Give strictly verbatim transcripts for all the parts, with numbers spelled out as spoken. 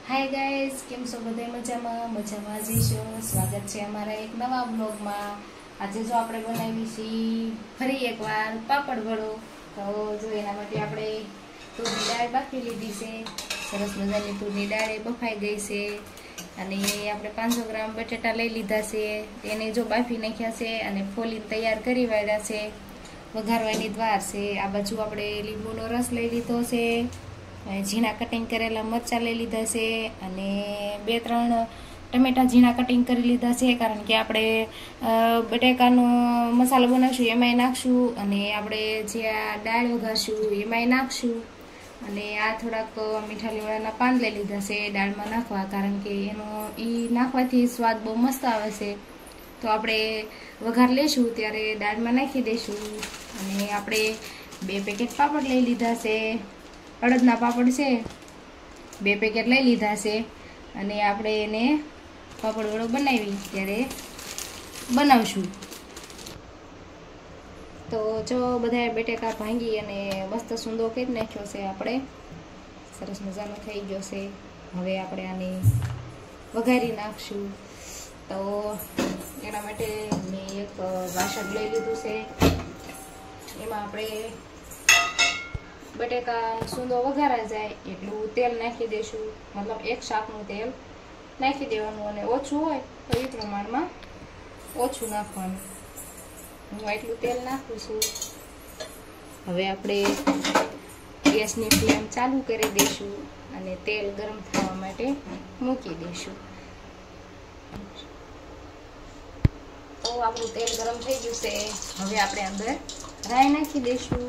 Hi guys, केम छो बधाय मजामां मजामां जी छो। स्वागत है अमारा एक नवा ब्लॉग में। आज जो आपणे बनावी छी फरी एकवार पापड़ वड़ो। तो जो एना माटे आपणे तूरनी दाळ बाफी लीधी छे। सरस मजानी तूरनी दाळ बफाई गई छे अने आपणे पांच सौ ग्राम बटाटा लई लीधा छे। एने जो बाफी नाख्या छे अने फोलीने तैयार करी वाळ्या छे। वघारवानी द्वार छे। आ बाजू आपणे લીંબુનો रस लई लीधो छे। झीणा कटिंग करेला मरचा लई लीधा छे अने बे त्रण टमेटा झीणा कटिंग करी लीधा छे। कारण के आपणे बटेकानो मसालो बनावशुं एमांय नाखशुं अने आपणे जे आ दाळ वघारशुं एमांय नाखशुं अने आ थोड़ाक मीठा લીમડાના पान लई लीधा छे दाळमां नाखवा। कारण के एनो ई नाखवाथी स्वाद बहु मस्त आवे छे। तो आपणे वघार लेशुं त्यारे दाळमां नाखी देशुं अने आपणे बे पेकेट पापड़ लई लीधा छे। अड़दना पापड़ से बे पेकेट लई लीधा छे अने आपणे एने पापड़ वड़ो बनावी त्यारे बनावशुं। तो जो बधाय बटेका भांगी अने मस्त सूंदो करी नाख्यो छे। आपणे सरस मजानो थई गयो छे। हवे आपणे आने वघारी नाखशुं। तो एना माटे मैं एक वासण लई लीधुं छे। एमां आपणे बटेका सूंदो वघारा जाए एटલું तेल नाखी देशुं। मतलब एक शाकनुं तेल नाखी देवानुं अने ओछुं होय तो ई प्रमाणमां ओछुं नाखवानुं। हुं એટલું तेल नाखું છું। હવે આપણે ગેસની ફ્લેમ ચાલુ કરી દઈશું અને તેલ ગરમ થવા માટે મૂકી દઈશું। તો આપણું તેલ ગરમ થઈ ગયું છે। હવે આપણે અંદર રાઈ નાખી દઈશું।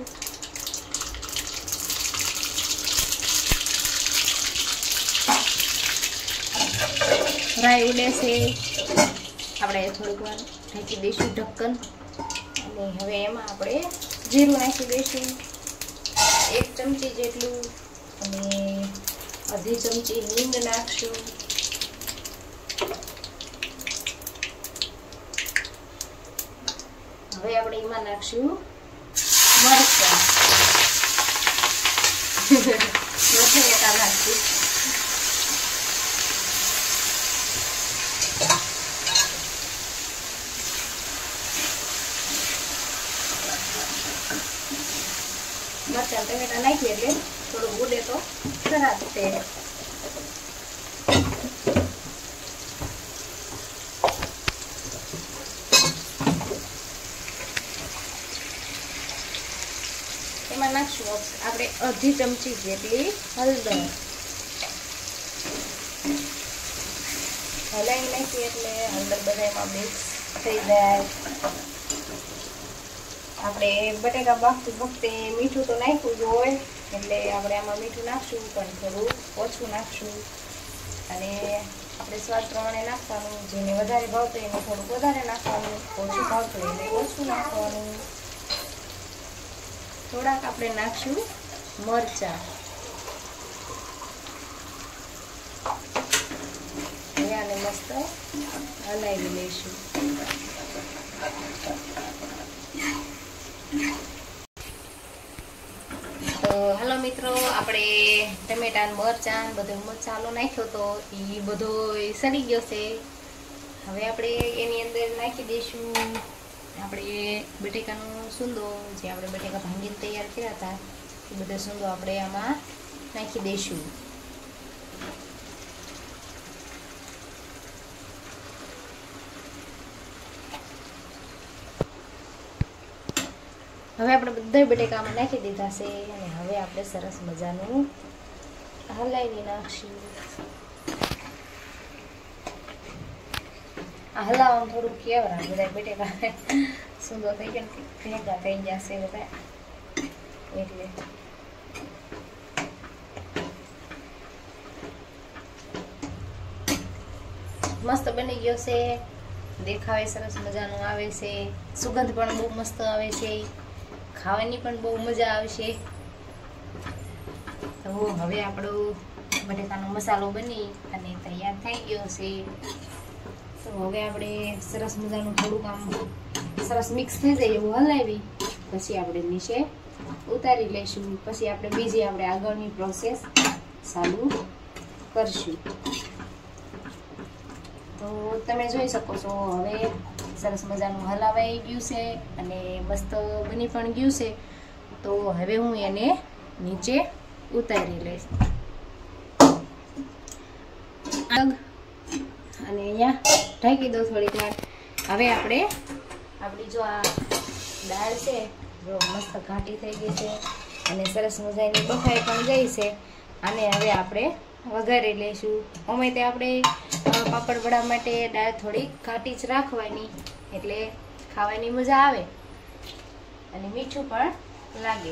राई उड़े से આપણે થોડીક વાર ઢાંકી દઈશું ઢક્કન અને હવે એમાં આપણે જીરું નાખી દઈશું એક ચમચી જેટલું અને અડધી ચમચી હિંગ નાખશું। હવે આપણે એમાં નાખશું મરચાં મરચાં એકા નાખશું। मरचा टमेटा नाखी एटले थोड़ो उड़े तो खराब थे। एमां नाखशुं आपणे अर्धी चमची जेटली हळदर हलाई नाखी एटले हळदर बधायमां मिक्स थई जाय। આપણે બટેકા બાફતી વખતે મીઠું તો નાખ્યું જ હોય એટલે આપણે આમાં મીઠું નાખશું પણ થોડું ઓછું નાખશું અને આપણે સ્વાદ પ્રમાણે નાખવાનું। જેને વધારે ભાવતું એને થોડું વધારે નાખવાનું, ઓછું ભાવતું એને ઓછું નાખવાનું। થોડાક આપણે નાખશું મરચાં। હવે આને મસ્ત હલાવી લઈશું। तो हेलो मित्रों, आपणे टमेटा मरचा बधो मसालो नाख्यो तो ई बधो सड़ी गयो छे। हवे आपणे एनी अंदर नाखी दईशुं आपणे बटेकानो सूंदो जे आपणे बटेका भांगीने तैयार कर्या हता ए बधो सूंदो आपणे आमां नाखी दईशुं। હવે આપણે બધા બટેકામાં નાખી દીધા છે અને હવે આપણે સરસ મજાનું હલાવી નાખશું। આ હલાવવાનું થોડું કેવરા બધા બટેકા સુંદર થઈ ગયા ભેગા થઈ જશે બધા એટલે મસ્ત બની ગયો છે। દેખાવે સરસ મજાનું આવે છે, સુગંધ પણ બહુ મસ્ત આવે છે, ખાવાની પણ બહુ મજા આવશે। તો હવે આપણો બટેકાનો મસાલો બની અને તૈયાર થઈ ગયો છે। તો હવે આપણે સરસ મજાનું થોડુંક આમ સરસ મિક્સ થઈ જાય એવું હલાવી પછી આપણે નીચે ઉતારી લઈશું। પછી આપણે બીજી આપણે આગળની પ્રોસેસ ચાલુ કરશું. તો તમે જોઈ શકો છો હવે સરસ મજાનું હલાવાઈ ગયું છે અને મસ્ત બની પણ ગયું છે. તો હવે હું એને નીચે ઉતારી લઈશ અને અહીંયા ઢાંકી દઉં થોડીક વાર. હવે આપણે આપણી જો આ દાળ છે જો મસ્ત ઘાટી થઈ ગઈ છે અને સરસ મજાની બફાઈ પણ ગઈ છે. અને હવે આપણે વઘારી લઈશું. અમે તે આપણે પાપડ વડા માટે દાળ થોડીક ઘાટી જ રાખવાની, એટલે ખાવાની મજા આવે અને મીઠું પણ લાગે.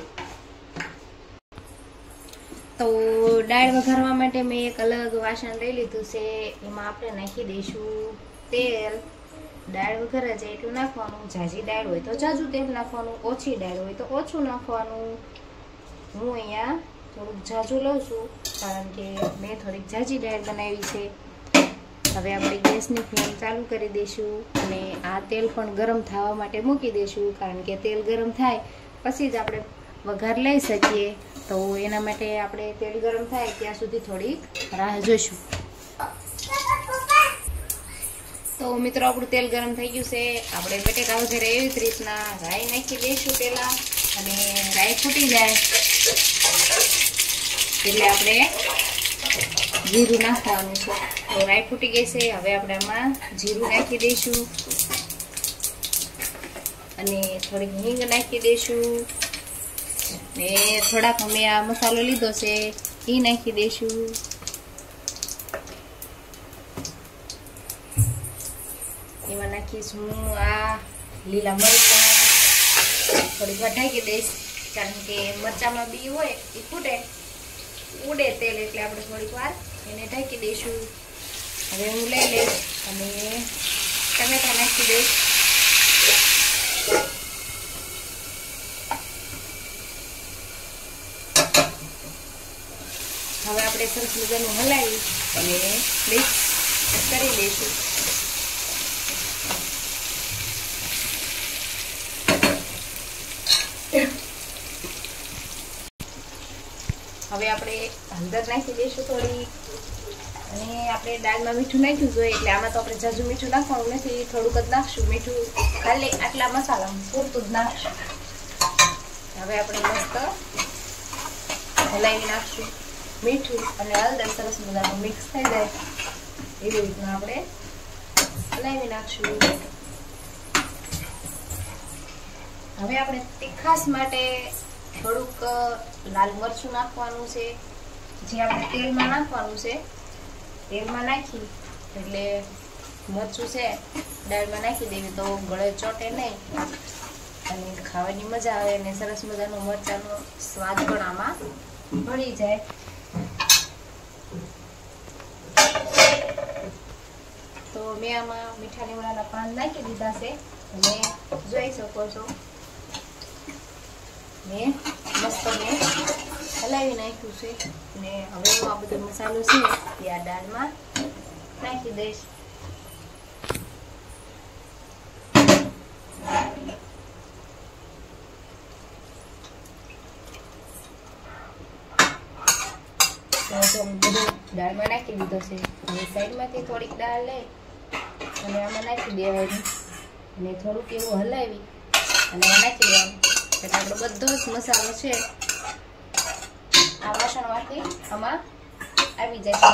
તો દાળ વઘારવા માટે મેં એક અલગ વાસણ લઈ લીધું છે. એમાં આપણે નાખી દઈશું તેલ. દાળ વઘારા જાય એટલું નાખવાનું. ઝાઝી દાળ હોય તો ઝાઝું તેલ નાખવાનું, ઓછી દાળ હોય તો ઓછું નાખવાનું. હું અહીંયા થોડુંક ઝાઝું લઉં છું કારણ કે મેં થોડીક ઝાઝી દાળ બનાવી છે. હવે આપણે ગેસની ફ્લેમ ચાલુ કરી દઈશું અને આ તેલ પણ ગરમ થવા માટે મૂકી દઈશું, કારણ કે તેલ ગરમ થાય પછી જ આપણે વઘાર લઈ શકીએ. તો એના માટે આપણે તેલ ગરમ થાય ત્યાં સુધી થોડીક રાહ જોઈશું. તો મિત્રો આપણું તેલ ગરમ થઈ ગયું છે. આપણે બટેકા વઘારે એવી જ રીતના રાઈ નાખી દઈશું પહેલાં, અને રાઈ ફૂટી જાય એટલે આપણે જીરું નાખવાનું છે. તો રાઈ ફૂટી ગઈ છે. હવે આપણે આમાં જીરું નાખી દઈશું અને થોડીક હિંગ નાખી દઈશું ને થોડાક અમે આ મસાલો લીધો છે એ નાખી દઈશું. એમાં નાખીશું આ લીલા મરચાં. થોડીક વાર ઢાંકી દઈશ કારણ કે મરચાંમાં બી હોય એ ફૂટે ઉડે તેલ, એટલે આપણે થોડીક વાર એને ઢાંકી દઈશું. હવે હું લઈ લઈશ અને ટમેટા નાખી દઈશ. હવે આપણે સરસ મજાનું હલાવી અને મિક્સ કરી દઈશું. હવે આપણે હળદર નાખી દઈશું થોડી, અને આપણે દાળમાં મીઠું નાખ્યું જોઈએ એટલે આમાં તો આપણે ઝાઝું મીઠું નાખવાનું નથી, થોડુંક જ નાખશું મીઠું. ખાલી આટલા મસાલામાં પૂરતું જ નાખશું. હવે આપણે મસ્ત હલાવી નાખશું. મીઠું અને હળદર સરસ મજાનું મિક્સ થઈ જાય એવી રીતના આપણે હલાવી નાખશું. હવે આપણે તીખાસ માટે થોડુંક લાલ મરચું નાખવાનું છે, જે આપણે તેલમાં નાખવાનું છે. તેલમાં નાખી એટલે મરચું છે દાળમાં નાખી દેવી તો ગળે ચોટે નહીં અને ખાવાની મજા આવે અને સરસ મજાનો મરચાંનો સ્વાદ પણ આમાં ભળી જાય. તો મેં આમાં મીઠા લીમડાના પાન નાખી દીધા છે અને જોઈ શકો છો મેં મસ્ત મેં હલાવી નાખ્યું છે. અને હવે હું આ બધો મસાલો છે એ આ દાળમાં નાખી દઈશ. બધું દાળમાં નાખી દીધો છે. અને સાઈડમાંથી થોડીક દાળ લઈ અને આમાં નાખી દેવાની અને થોડુંક એવું હલાવી અને નાખી દેવાનું એટલે આપણો બધો જ મસાલો છે આ વાસણમાંથી આમાં આવી જાય.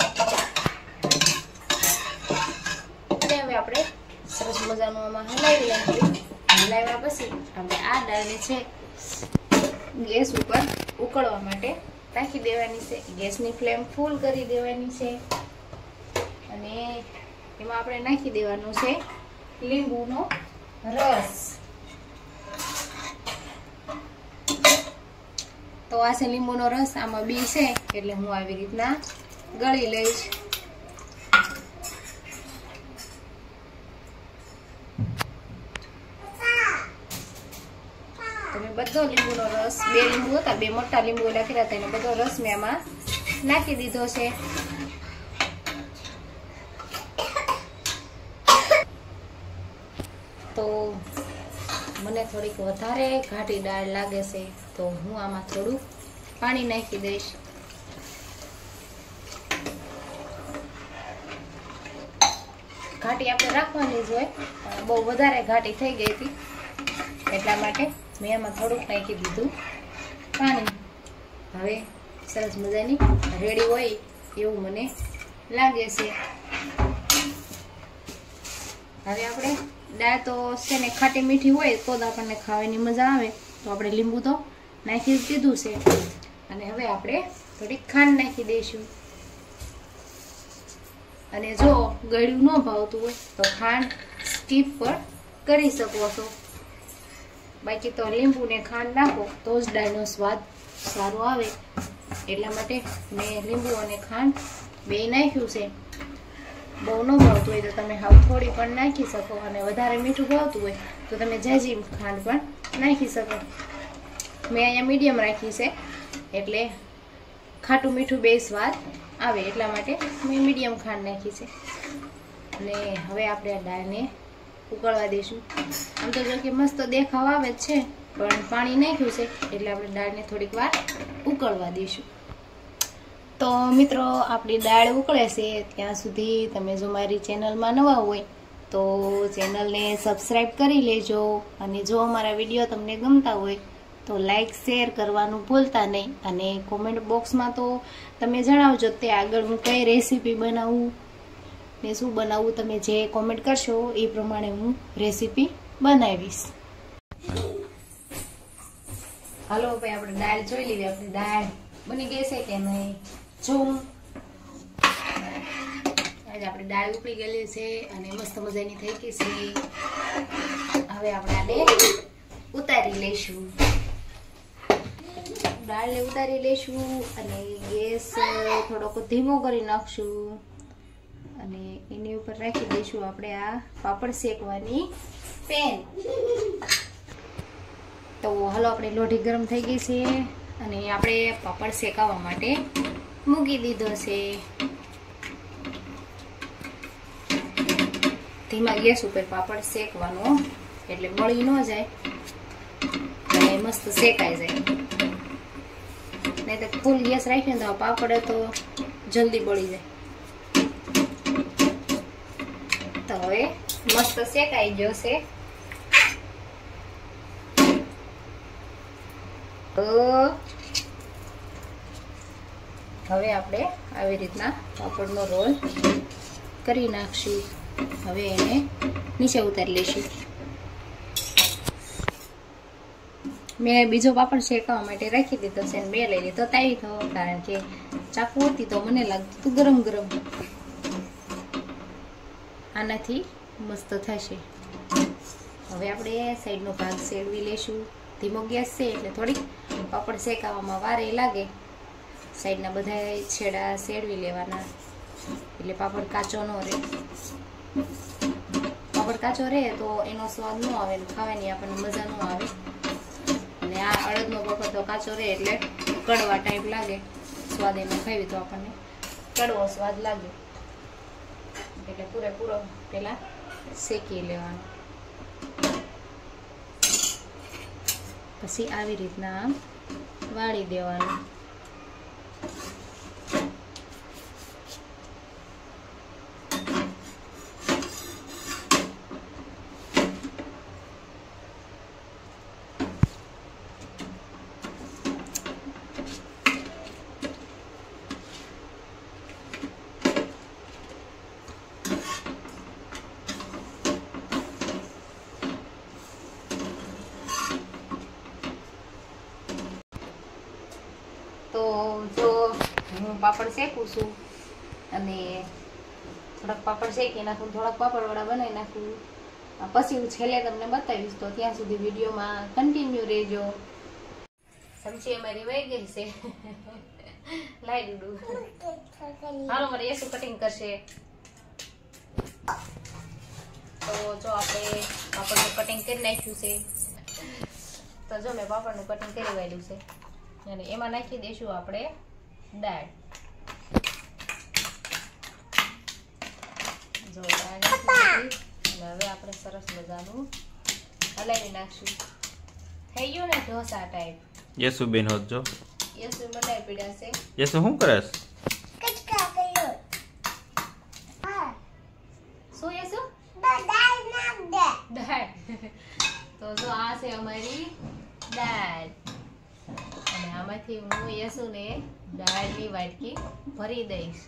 અને હવે આપણે સરસ મજાનું આમાં હલાવી નાખ્યું. હલાવ્યા પછી આપણે આ દાળને છે ગેસ ઉપર ઉકળવા માટે રાખી દેવાની છે. ગેસની ફ્લેમ ફૂલ કરી દેવાની છે અને એમાં આપણે નાખી દેવાનું છે લીંબુનો રસ. તો આ છે લીંબુનો રસ. આમાં બી છે એટલે હું આવી રીતના ગળી લઈશ. તમે બધો લીંબુનો રસ, બે લીંબુ હતા, બે મોટા લીંબુ નાખેલા હતા, એને બધો રસ મેં આમાં નાખી દીધો છે. તો મને થોડીક વધારે ઘાટી દાળ લાગે છે તો હું આમાં થોડું પાણી નાખી દઈશ. ઘાટી આપણે રાખવાની જ હોય, બહુ વધારે ઘાટી થઈ ગઈ હતી એટલા માટે મેં એમાં થોડુંક નાખી દીધું પાણી. હવે સરસ મજાની રેડી હોય એવું મને લાગે છે. હવે આપણે દાળ તો છે ને ખાટી મીઠી હોય તો જ આપણને ખાવાની મજા આવે, તો આપણે લીંબુ તો નાખી જ દીધું છે. અને હવે આપણે થોડીક ખાંડ નાખી દઈશું. અને જો ગળ્યું ન ભાવતું હોય તો ખાંડ સ્કીપ પણ કરી શકો છો, બાકી તો લીંબુ ને ખાંડ નાખો તો જ દાળનો સ્વાદ સારો આવે. એટલા માટે મેં લીંબુ અને ખાંડ બે નાખ્યું છે. બહુ ન ભાવતું હોય તો તમે હાવ થોડી પણ નાખી શકો, અને વધારે મીઠું ભાવતું હોય તો તમે જાજી ખાંડ પણ નાખી શકો. મેં અહીંયા મીડિયમ રાખી છે એટલે ખાટું મીઠું બે સ્વાદ આવે, એટલા માટે મેં મીડિયમ ખાંડ નાખી છે. અને હવે આપણે આ દાળને ઉકળવા દઈશું. આમ તો જો કે મસ્ત દેખાવ આવે જ છે, પણ પાણી નાખ્યું છે એટલે આપણે દાળને થોડીક વાર ઉકળવા દઈશું. તો મિત્રો આપણી દાળ ઉકળે છે ત્યાં સુધી તમે જો મારી ચેનલમાં નવા હોય તો ચેનલને સબસ્ક્રાઈબ કરી લેજો. અને જો અમારા વિડીયો તમને ગમતા હોય તો લાઈક શેર કરવાનું ભૂલતા નહીં. અને કોમેન્ટ બોક્સમાં તો તમે જણાવજો તે આગળ હું કઈ રેસીપી બનાવું ને શું બનાવવું, તમે જે કોમેન્ટ કરશો એ પ્રમાણે હું રેસીપી બનાવીશ. હાલો ભાઈ આપણે દાળ જોઈ લેવી. આપણી દાળ બની ગઈ છે કે નહીં જોઉં. આજે આપણી દાળ ઉકળી ગયેલી છે અને મસ્ત મજાની થઈ ગઈ છે. હવે આપણે આને ઉતારી લઈશું. દાળને ઉતારી લઈશું અને ગેસ થોડોક ધીમો કરી નાખશું અને એની ઉપર રાખી દઈશું આપણે આ પાપડ શેકવાની પેન. તો હાલો આપણે લોઢી ગરમ થઈ ગઈ છે અને આપણે પાપડ શેકાવા માટે મૂકી દીધો છે. ધીમા ગેસ ઉપર પાપડ શેકવાનો એટલે બળી ન જાય અને મસ્ત શેકાઈ જાય. નહીં તો ફૂલ ગેસ રાખીએ તો પાપડ તો જલ્દી બળી જાય. તો હવે મસ્ત શેકાઈ ગયો છે. તો હવે આપણે આવી રીતના પાપડનો રોલ કરી નાખશું. હવે એને નીચે ઉતારી લઈશું. મેં બીજો પાપડ શેકવા માટે રાખી દીધો છે અને બે લઈ લીધો તાવી થયો, કારણ કે ચાકુ હતી તો મને લાગતું હતું ગરમ ગરમ. આનાથી મસ્ત થશે. હવે આપણે સાઈડનો ભાગ શેડવી લઈશું. ધીમો ગેસ છે એટલે થોડીક પાપડ શેકાવામાં વારે લાગે. સાઈડના બધા છેડા શેડવી લેવાના એટલે પાપડ કાચો ન રહે. પાપડ કાચો રહે તો એનો સ્વાદ ન આવે, ખાવાની આપણને મજા ન આવે. અને આ અડદનો પાપડ તો કાચો રહે એટલે કડવા ટાઈપ લાગે. સ્વાદ એનો ખાવી તો આપણને કડવો સ્વાદ લાગે. એટલે પૂરેપૂરો પેલા શેકી લેવાનો. પછી આવી રીતના વાળી દેવાનું. તો જો હું પાપડ શેકું છું અને થોડાક પાપડ શેકી નાખું, થોડાક પાપડવાળા બનાવી નાખું. પછી હું છેલ્લે તમને બતાવીશ, તો ત્યાં સુધી વિડીયોમાં કન્ટિન્યુ રહેજો. સમજી અમારી વહી ગઈ છે. લાઈ દૂડું. હાલો મારે એસુ કટિંગ કરશે. તો જો આપણે પાપડનું કટિંગ કરી નાખ્યું છે. તો જો મેં પાપડનું કટિંગ કરી વાળ્યું છે અને એમાં નાખી દઈશું આપણે દાળ. જો દાળ નાખી હવે આપણે સરસ મજાનું હલાવી નાખશું. થઈ ગયું ને ઢોસા ટાઈપ. યસુ બેન હોત જો. યસુ બનાવી પીડ્યા છે. યસુ શું કરસ? શું યસુ? તો જો આ છે અમારી દાળ અને આમાંથી હું યસુને દાળની વાટકી ભરી દઈશ.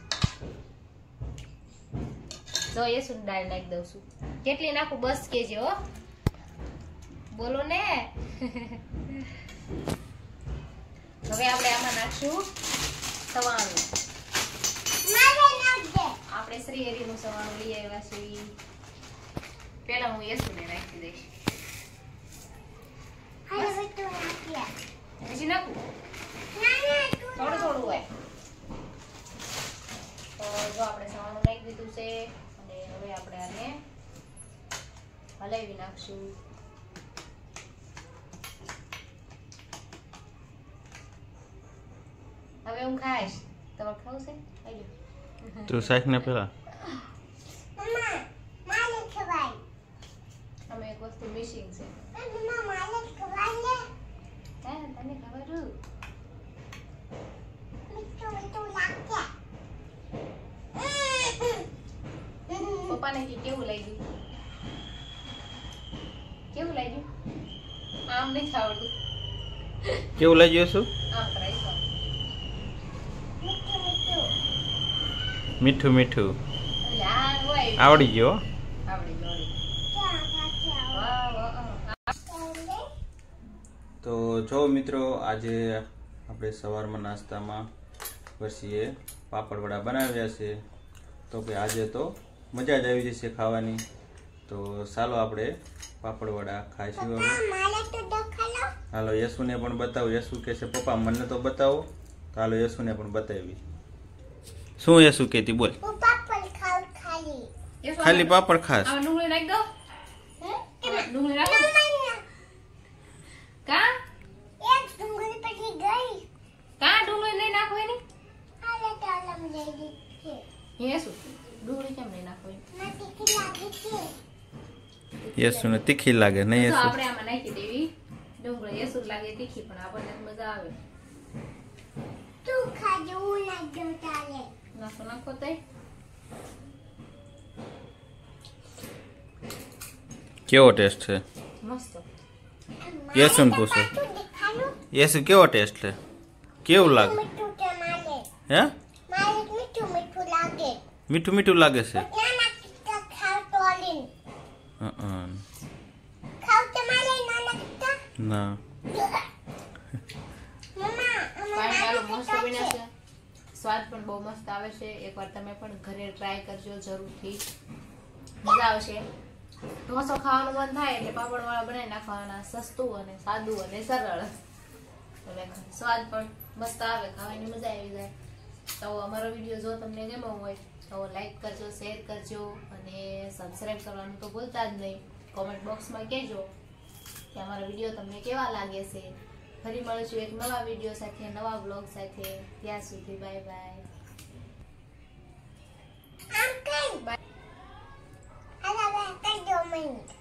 જો યસુ દાળ નાખી દઉં છું. કેટલી નાખું? બસ કેજે હો, બોલો ને. હવે આપણે આમાં નાખશું સવાણું. આપણે શ્રી હરિનું સવાણું લઈ આવ્યા છીએ. પેલા હું યસુને નાખી દઈશ. પછી નાખું થોડું થોડું હોય. તો જો આપણે સવાણું નાખી દીધું છે અને હવે આપણે આને હલાવી નાખશું. હવે હું ખાઈશ. તમારે ખાવું છે? આવી જાઓ. તું શાક ને પેલા અમે એક વસ્તુ મિસિંગ છે. હે તને ખબર? પપ્પાને કે કેવું લાગ્યું? કેવું લાગ્યું? આમ નથી આવડતું. કેવું લાગ્યું? શું આમ ટ્રાય કર. મીઠું મીઠું યાર હોય આવડી ગયો. આવડી ગયું. વાહ વાહ. તો જો મિત્રો, આજે આપણે સવારમાં નાસ્તામાં પછી પાપડ વડા બનાવ્યા છે. તો કે આજે તો મજા જ આવી જશે ખાવાની. તો ચાલો આપણે પાપડ વડા ખાઈશું હવે. હાલો યશુને પણ બતાવો. યશુ કહે છે પપ્પા મને તો બતાવો. તો હાલો યશુને પણ બતાવી. શું યશુ કહેતી બોલ? ખાલી પાપડ ખાસ. આ ડુંગળી નાખ દો. હે ડુંગળી નાખ. કા એક ડુંગળી પડી ગઈ. કા ડુંગળી નહીં નાખો એની? આલે તાલમ લઈ દીધી. યસુ ડુંગળી કેમ નહીં નાખો? ના તીખી લાગે છે. યશુને તીખી લાગે નહીં? તો યશુ આપણે આમાં નાખી દેવી ડુંગળી. યસુ લાગે તીખી પણ આપણને મજા આવે. તું ખાજો હું લાગજો તાલે. નાખો નાખો તઈ. કેવો ટેસ્ટ છે? મસ્ત. યશુને પૂછો. યશુ કેવો ટેસ્ટ છે? કેવું લાગે? મીઠું છે મારે. હે મારે મીઠું મીઠું લાગે. મીઠું મીઠું લાગે છે? ના ના કિસ્તા ખાવ તો ઓલીન. હં ખાવ તો મારે નાના કિસ્તા. ના મમ્મા પાણી આલો અમાર મસ્ત બન્યા છે. સ્વાદ પણ બહુ મસ્ત આવે છે. એકવાર તમે પણ ઘરે ટ્રાય કરજો જરૂરથી. મજા આવશે. ઢોસો ખાવાનું મન થાય એટલે પાપડ વાળા બનાવી નાખવાના. સસ્તું અને સાદું અને સરળ. એટલે સ્વાદ પણ મસ્ત આવે. ખાવાની મજા આવી જાય. તો અમારો વિડીયો જો તમને ગમ્યો હોય તો લાઈક કરજો, શેર કરજો અને સબસ્ક્રાઈબ કરવાનું તો ભૂલતા જ નહીં. કોમેન્ટ બોક્સમાં કહેજો કે અમારો વિડીયો તમને કેવા લાગે છે. ફરી મળીશું એક નવા વિડીયો સાથે, નવા બ્લોગ સાથે. ત્યાં સુધી બાય બાય. આમ કઈ. બાય. અલા બે કઈ દો મિનિટ.